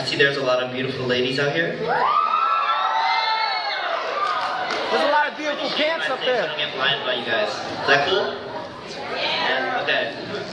see there's a lot of beautiful ladies out here. There's a lot of beautiful pants up there. I don't get blinded by you guys. Is that cool? Yeah. Okay.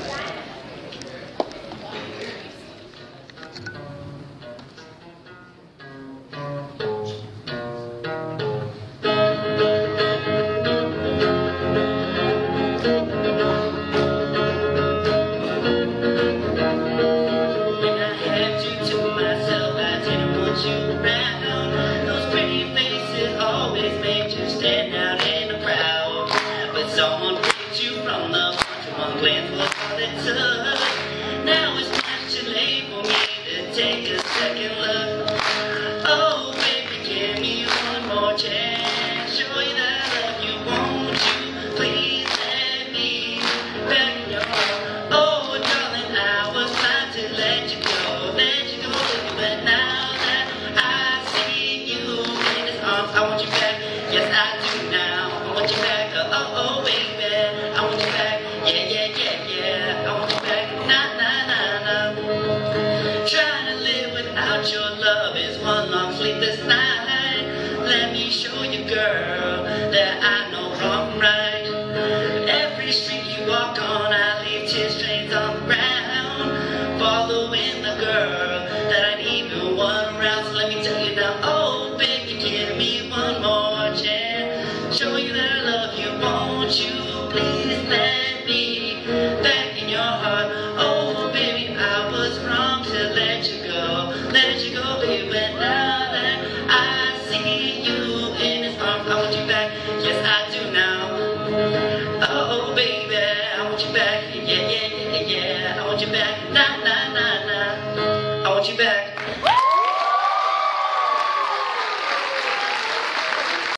Someone picked you from the bunch of one glance was all it took. Now it's much too late for me to take a second look. Oh baby, give me one more chance. Show you that I love you, won't you? Please let me back in your heart. Oh darling, I was trying to let you go, but now that I see you in his arms, I want you back. Yes, I do now. I want you back. Oh baby, I want you back. Yeah, yeah, yeah, yeah. I want you back. Nah, nah, nah, nah. Trying to live without your love is one long sleepless night. Let me show you, girl, that I